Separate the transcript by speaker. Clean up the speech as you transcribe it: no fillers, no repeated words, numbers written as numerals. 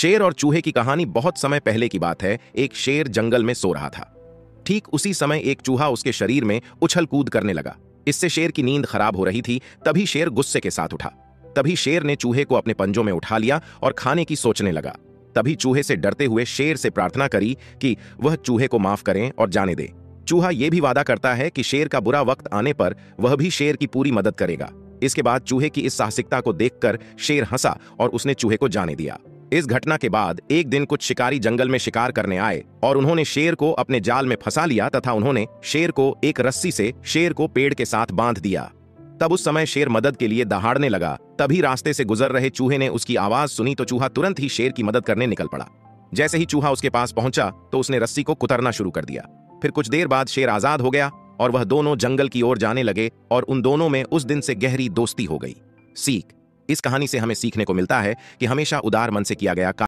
Speaker 1: शेर और चूहे की कहानी बहुत समय पहले की बात है। एक शेर जंगल में सो रहा था। ठीक उसी समय एक चूहा उसके शरीर में उछल कूद करने लगा। इससे शेर की नींद खराब हो रही थी। तभी शेर गुस्से के साथ उठा। तभी शेर ने चूहे को अपने पंजों में उठा लिया और खाने की सोचने लगा। तभी चूहे से डरते हुए शेर से प्रार्थना करी कि वह चूहे को माफ करें और जाने दे। चूहा यह भी वादा करता है कि शेर का बुरा वक्त आने पर वह भी शेर की पूरी मदद करेगा। इसके बाद चूहे की इस साहसिकता को देखकर शेर हंसा और उसने चूहे को जाने दिया। इस घटना के बाद एक दिन कुछ शिकारी जंगल में शिकार करने आए और उन्होंने शेर को अपने जाल में फंसा लिया तथा उन्होंने शेर को एक रस्सी से शेर को पेड़ के साथ बांध दिया। तब उस समय शेर मदद के लिए दहाड़ने लगा। तभी रास्ते से गुजर रहे चूहे ने उसकी आवाज सुनी तो चूहा तुरंत ही शेर की मदद करने निकल पड़ा। जैसे ही चूहा उसके पास पहुंचा तो उसने रस्सी को कुतरना शुरू कर दिया। फिर कुछ देर बाद शेर आजाद हो गया और वह दोनों जंगल की ओर जाने लगे और उन दोनों में उस दिन से गहरी दोस्ती हो गई। सीख: इस कहानी से हमें सीखने को मिलता है कि हमेशा उदार मन से किया गया